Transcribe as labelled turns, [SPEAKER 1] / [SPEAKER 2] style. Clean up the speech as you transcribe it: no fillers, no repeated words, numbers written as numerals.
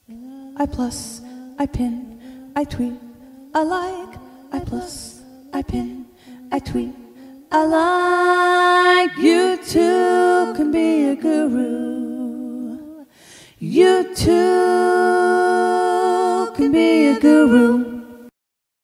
[SPEAKER 1] I plus, I pin, I tweet, I like, I plus, I pin, I tweet, I like. You too can be a guru. You too can be a guru.